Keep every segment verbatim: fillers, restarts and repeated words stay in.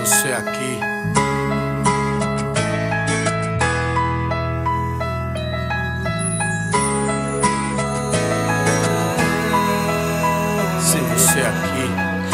você aqui. Sem você aqui.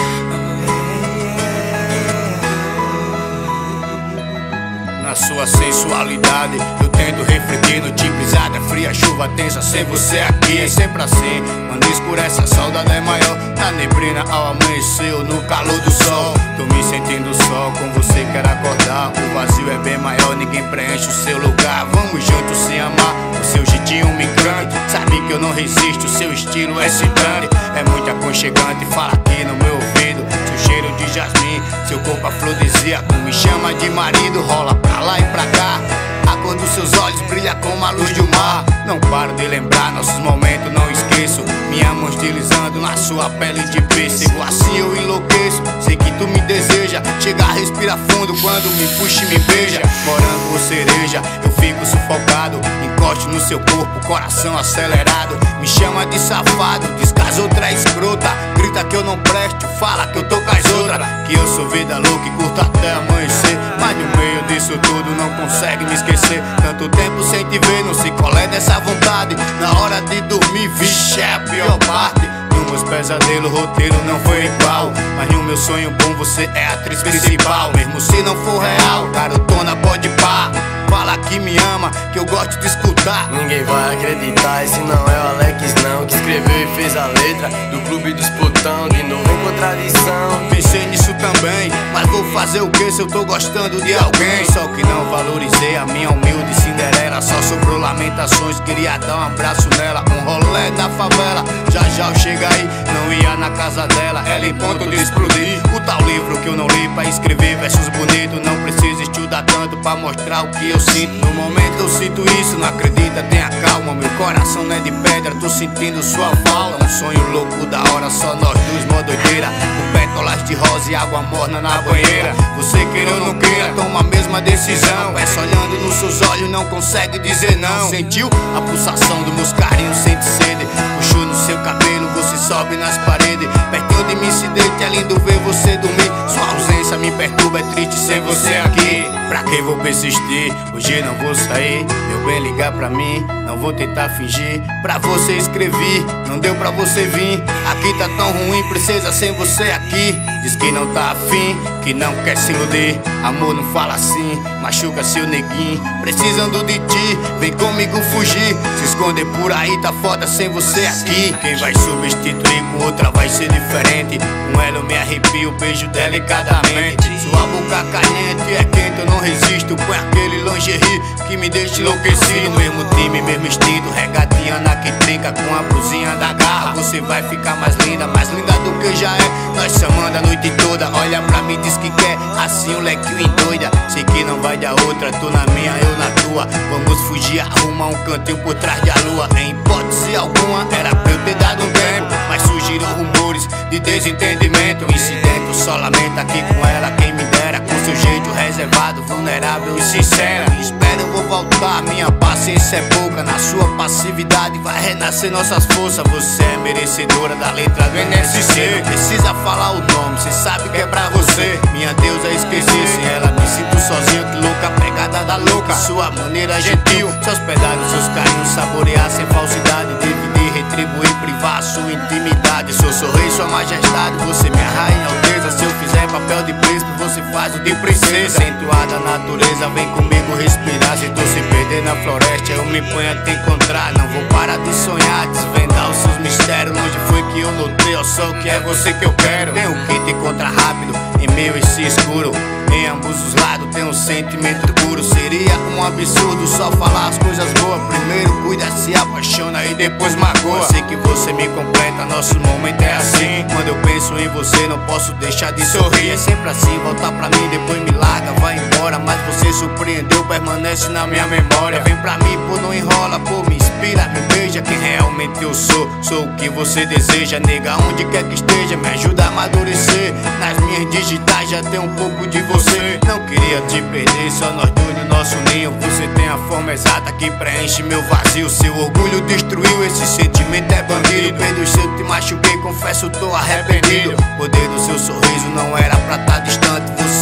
Na sua sensualidade eu tento refletir no tipo pisada fria, chuva tensa. Sem você aqui é sempre assim. Quando escurece a saudade é maior. Na neblina ao amanhecer ou no calor do sol. Tô me sentindo só, com você quero acordar. O vazio é bem maior, ninguém preenche o seu lugar. Vamos juntos se amar, o seu jeitinho me encanta. Sabe que eu não resisto, o seu estilo é excitante. É muito aconchegante, fala aqui no meu ouvido. Seu cheiro de jasmim, seu corpo afrodisíaco me chama de marido, rola pra lá e pra cá. A cor dos seus olhos brilha como a luz de um mar. Não paro de lembrar nossos momentos, não esqueço. Minha mão estilizando na sua pele de pêssego. Assim eu enlouqueço, sei que tu me deseja. Chega, respira fundo quando me puxa e me beija. Morango ou cereja, eu fico sufocado. Encosto no seu corpo, coração acelerado. Me chama de safado, diz que as outras é escrota. Grita que eu não presto, fala que eu tô com as outras. Que eu sou vida louca e curto até amanhecer. Mas no meio disso tudo não consegue me esquecer. Tanto tempo sem te ver, não se colé dessa vontade. Na hora de dormir, vixe, é a pior parte. Nos meus pesadelos, o roteiro não foi igual. Mas no meu sonho bom, você é a atriz principal. Mesmo se não for real, garotona pode pá. Fala que me ama, que eu gosto de escutar. Ninguém vai acreditar, esse não é o Alex não, que escreveu e fez a letra do Clube dos Putão. De novo em contradição. Pensei nisso também, mas vou fazer o que se eu tô gostando de alguém? Só que não valorizei a minha humilde Cinderela. Só sobrou lamentações, queria dar um abraço nela. Um rolê da favela, já já eu chego aí. Não ia na casa dela, ela em ponto de explodir. O tal livro que eu não li pra escrever versos bonitos. Não preciso estudar tanto pra mostrar o que eu sinto. No momento eu sinto isso, não acredita, tenha calma. Meu coração não é de pedra, tô sentindo sua falta. Um sonho louco da hora, só nós dois, mó doideira. Com pétalas de rosa e água morna na banheira. Você queira ou não queira, toma a mesma decisão. Peça olhando nos seus olhos, não consegue dizer não. Sentiu a pulsação dos meus carinhos, sente sede. Puxou no seu cabelo, você sobe nas paredes. Pertinho de mim se deita, é lindo ver você dormir. Sua ausência me perturba, é triste sem você aqui. Pra que vou persistir? Hoje não vou sair. Meu bem, ligar pra mim, não vou tentar fingir. Pra você escrevi, não deu pra você vir. Aqui tá tão ruim, precisa sem você aqui. Diz que não tá afim, que não quer se iludir. Amor, não fala assim, machuca seu neguinho. Precisando de ti, vem comigo fugir. Se esconder por aí, tá foda sem você aqui. Quem vai substituir com outra vai ser diferente. Com ela eu me arrepio, beijo delicadamente. Sua boca caliente é quente, eu não resisto. Põe aquele lingerie que me deixa enlouquecido. Mesmo time, mesmo instinto, regatinha na que trinca com a blusinha da garra. Você vai ficar mais linda, mais linda do que já é. Nós chamando a noite toda, olha pra mim, diz que quer. Assim o lequinho endoida, sei que não vai dar outra. Tu na minha, eu na tua. Vamos fugir, arrumar um cantinho por trás da lua. Em hipótese alguma, era pra eu ter dado um tempo. Mas surgiram rumores de desentendimento. Incidente, só lamento aqui com ela, quem me dera. Com seu jeito reservado, vulnerável e sincera. Espero eu vou voltar, minha paciência é pouca. Na sua passividade vai renascer nossas forças. Você é merecedora da letra do N S C. Não precisa falar o nome, cê sabe que é pra você. Minha deusa, esqueci, sem ela me sinto sozinho. Que louca, pegada da louca. Sua maneira gentil, se hospedar nos seus carinhos, saborear sem falsidade. Dividir, retribuir, privar sua intimidade. Seu sorriso, sua majestade, você minha rainha alteza. Se eu fizer papel de príncipe, você faz o de princesa. Acentuada a natureza, vem comigo respirar. Se tu se perder na floresta, eu me ponho a te encontrar. Não vou parar de sonhar, desvendar os seus mistérios. Longe foi que eu notei, ó, só que é você que eu quero. Tem um que te encontra rápido, em meio a esse escuro. Em ambos os lados tem um sentimento puro. Seria um absurdo só falar as coisas boas. Primeiro cuida, se apaixona e depois magoa. Eu sei que você me completa, nosso momento é assim. Quando eu penso em você não posso deixar de sorrir. É sempre assim, volta pra mim, depois me larga, vai embora. Mas você surpreendeu, permanece na minha memória. Vem pra mim, pô, não enrola, pô, me inspira, me beija. Quem realmente eu sou, sou o que você deseja. Nega, onde quer que esteja, me ajuda a amadurecer. Nas minhas digitais já tem um pouco de você. Não queria te perder, só nós dois no nosso ninho. Você tem a forma exata que preenche meu vazio. Seu orgulho destruiu, esse sentimento é bandido. Perdoe se eu te machuquei, confesso, tô arrependido. O poder do seu sorriso não era pra tá distante. Você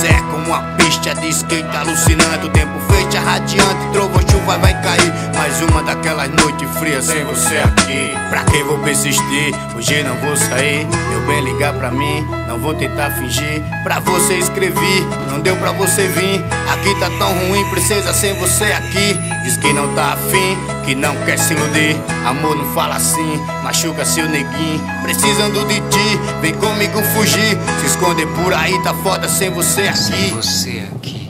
Você é como uma pista de skate alucinante. O tempo fecha radiante, trovou, chuva vai cair. Mais uma daquelas noites frias sem você aqui. Pra que vou persistir? Hoje não vou sair. Meu bem, ligar pra mim, não vou tentar fingir. Pra você escrevi, não deu pra você vir. Aqui tá tão ruim, princesa, sem você aqui. Diz que não tá afim, que não quer se iludir. Amor, não fala assim, machuca seu neguinho. Precisando de ti, vem comigo fugir. Se esconder por aí, tá foda sem você aqui. Sem você aqui.